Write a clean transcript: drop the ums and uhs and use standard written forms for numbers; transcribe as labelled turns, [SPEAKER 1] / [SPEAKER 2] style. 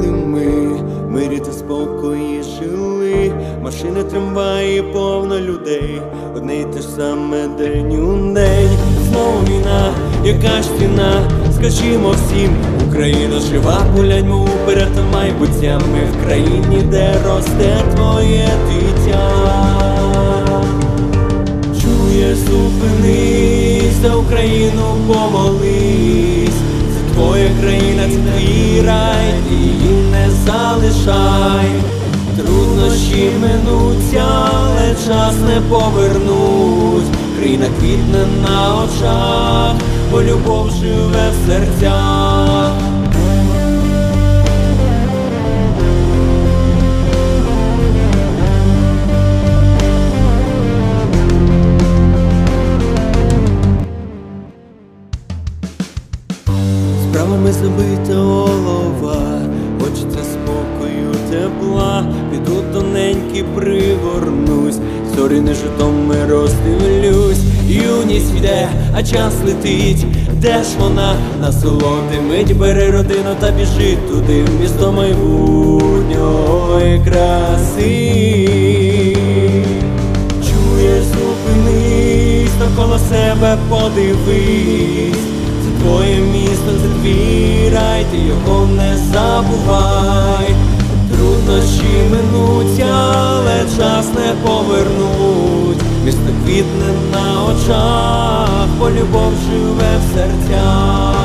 [SPEAKER 1] коли ми в мирі та спокої жили. Машини, трамваї, повно людей, одне й те ж саме день у день. Знову війна, яка ж ціна? Скажімо всім, Україна жива, погляньмо уперед та майбуття. Ми в країні, де росте твоє дитя. Чуєш, зупинись, за Україну помолись. Це твоя країна, це твій рай, її не залишай. Труднощі минуться, але час не повернуть. Країна квітне на очах, бо любов живе в серцях. Справами забита голова, хочеться спокою, тепла. Піду тоненький, пригорнусь, зорі не Житомир роздивлюсь. Юність йде, а час летить, де ж вона? Насолоди мить, бери родину та біжи туди, в місто майбутньої краси. Чуєш, зупинись, навколо себе подивись. Це твоє місто, це твій рай, ти його не забувай. Труднощі минуться, але час не повернуть. Місто квітне на очах, бо любов живе в серцях.